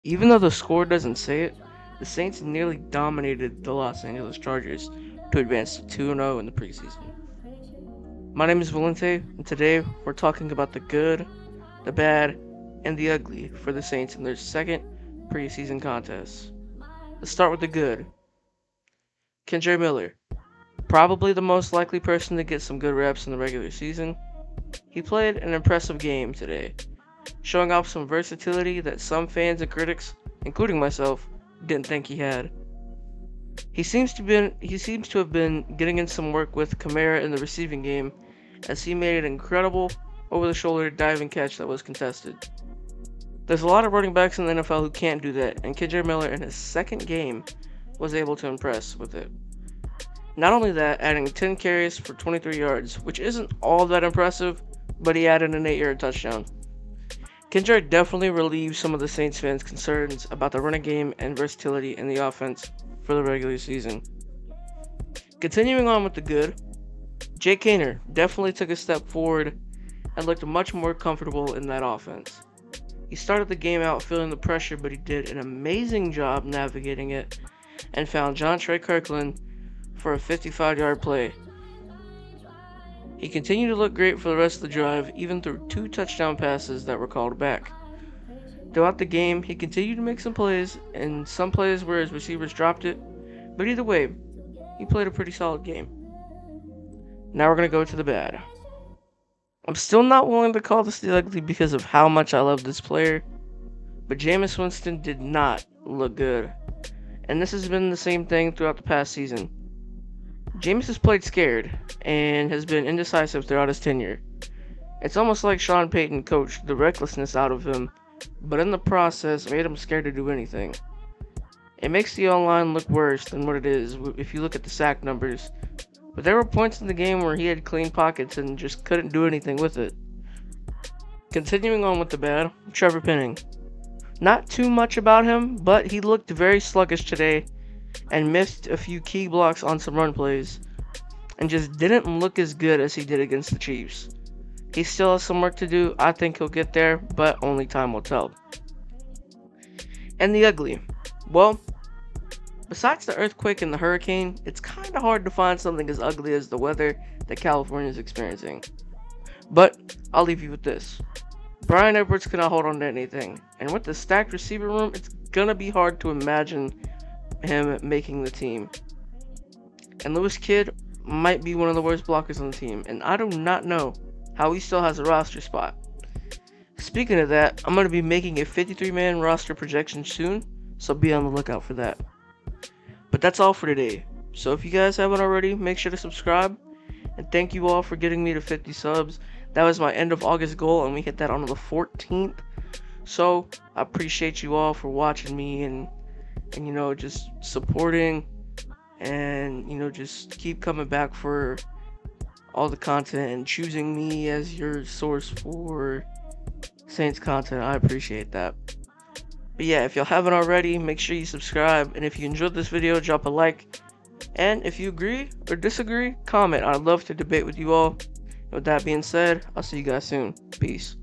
Even though the score doesn't say it, the Saints nearly dominated the Los Angeles Chargers to advance to 2-0 in the preseason. My name is Valente, and today we're talking about the good, the bad, and the ugly for the Saints in their second preseason contest. Let's start with the good. Kendre Miller, probably the most likely person to get some good reps in the regular season. He played an impressive game today, showing off some versatility that some fans and critics, including myself, didn't think he had. He seems to have been getting in some work with Kamara in the receiving game, as he made an incredible over-the-shoulder diving catch that was contested. There's a lot of running backs in the NFL who can't do that, and Kendre Miller in his second game was able to impress with it. Not only that, adding 10 carries for 23 yards, which isn't all that impressive, but he added an 8-yard touchdown. Kendrick definitely relieved some of the Saints fans' concerns about the running game and versatility in the offense for the regular season. Continuing on with the good, Jake Kaner definitely took a step forward and looked much more comfortable in that offense. He started the game out feeling the pressure, but he did an amazing job navigating it and found John Trey Kirkland for a 55-yard play. He continued to look great for the rest of the drive, even through 2 touchdown passes that were called back. Throughout the game, he continued to make some plays, and some plays where his receivers dropped it, but either way, he played a pretty solid game. Now we're going to go to the bad. I'm still not willing to call this the ugly because of how much I love this player, but Jameis Winston did not look good, and this has been the same thing throughout the past season. Jameis has played scared and has been indecisive throughout his tenure. It's almost like Sean Payton coached the recklessness out of him, but in the process made him scared to do anything. It makes the O-line look worse than what it is if you look at the sack numbers, but there were points in the game where he had clean pockets and just couldn't do anything with it. Continuing on with the bad, Trevor Penning. Not too much about him, but he looked very sluggish today and missed a few key blocks on some run plays, and just didn't look as good as he did against the Chiefs. He still has some work to do. I think he'll get there, but only time will tell. And the ugly. Well, besides the earthquake and the hurricane, it's kind of hard to find something as ugly as the weather that California is experiencing. But I'll leave you with this. Brian Edwards cannot hold on to anything, and with the stacked receiver room, it's gonna be hard to imagine him making the team. And Lewis Kidd might be one of the worst blockers on the team, and I do not know how he still has a roster spot. Speaking of that, I'm going to be making a 53-man roster projection soon, so be on the lookout for that. But that's all for today. So if you guys haven't already, make sure to subscribe, and thank you all for getting me to 50 subs. That was my end of August goal, and we hit that on the 14th. So I appreciate you all for watching me and just supporting, and just keep coming back for all the content and choosing me as your source for Saints content. I appreciate that. But yeah, if y'all haven't already, make sure you subscribe, and if you enjoyed this video, drop a like, and if you agree or disagree, comment. I'd love to debate with you all. With that being said, I'll see you guys soon. Peace.